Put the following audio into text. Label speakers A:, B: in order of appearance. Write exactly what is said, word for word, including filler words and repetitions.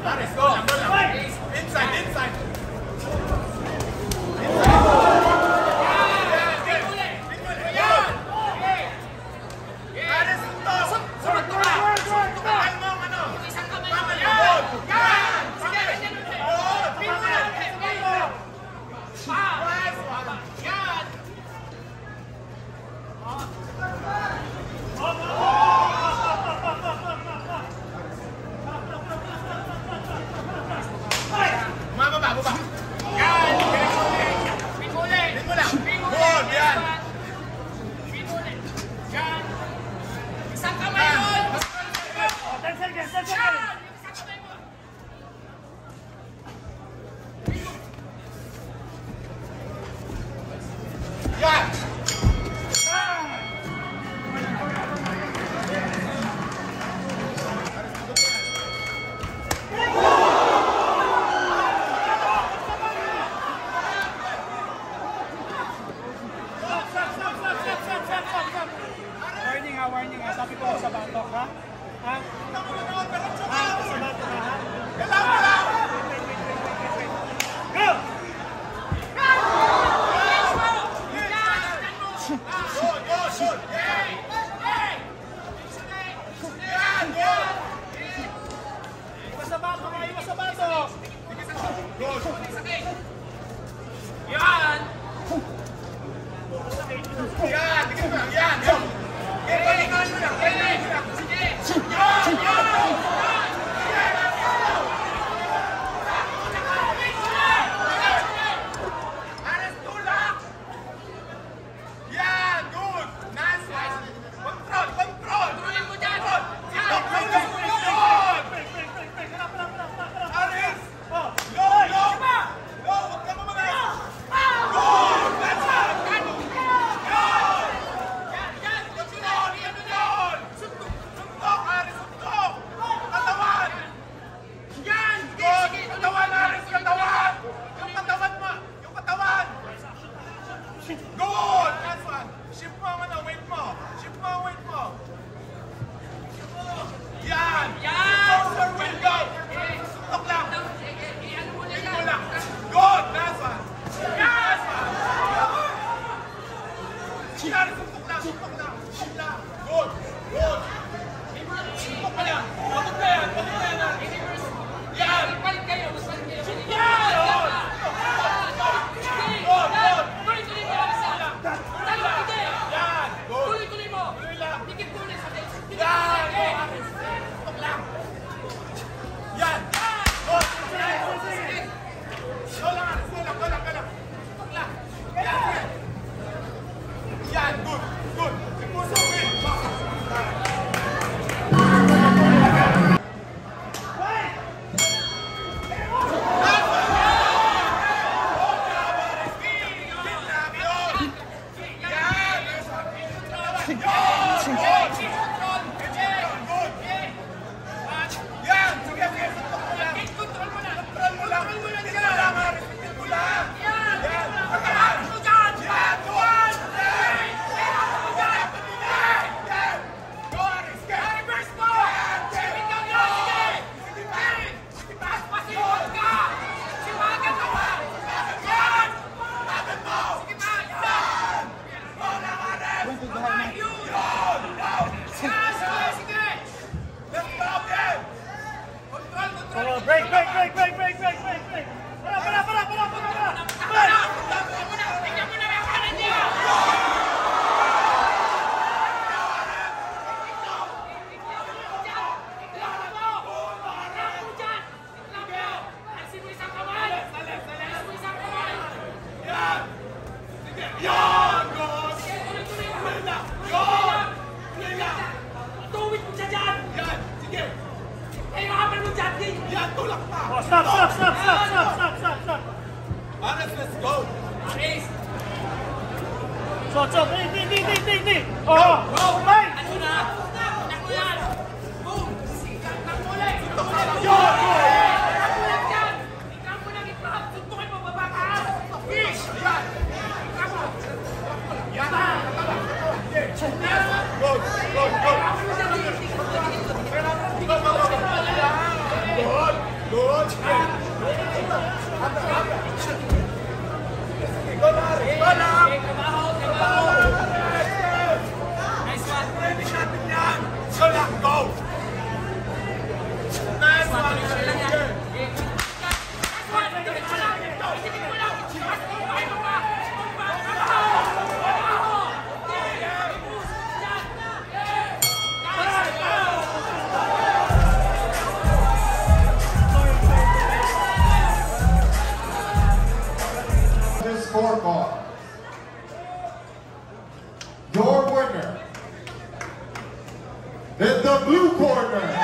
A: Aris, go lang, go lang. Inside, inside.
B: Warning ha, sabi ko sa batok ha? Ha? Ha? Sa batok ha? Go! Iwas sa batok ha, iwas sa batok!
A: Yan! Yan! Tingin mo lang, yan! Yan!
B: Break, break, break, break, break, break, break, break. Para, para, para, para, para, para. Oh, stop, stop, stop, stop, stop, stop, stop, stop.
A: Aris, let's go.
C: Aris.
B: So, so, di, di, di, di, di, di. Oh,
C: Go.
B: hey.
C: Ano na? Anak mo yan. Boom. Sikat ng kulay.
B: Yo!
C: Anak mo lang dyan. Ikaw mo lang ito. Suntukin mo, baba ka. Fish. Yan. Ikaw mo.
A: Yan. Go, go, go. Good, Good. Go lang. Go lang.
C: Nice one.
A: Finish natin yan. Go lang. Go. Nice one.
D: This scorecard. Your winner in the blue corner.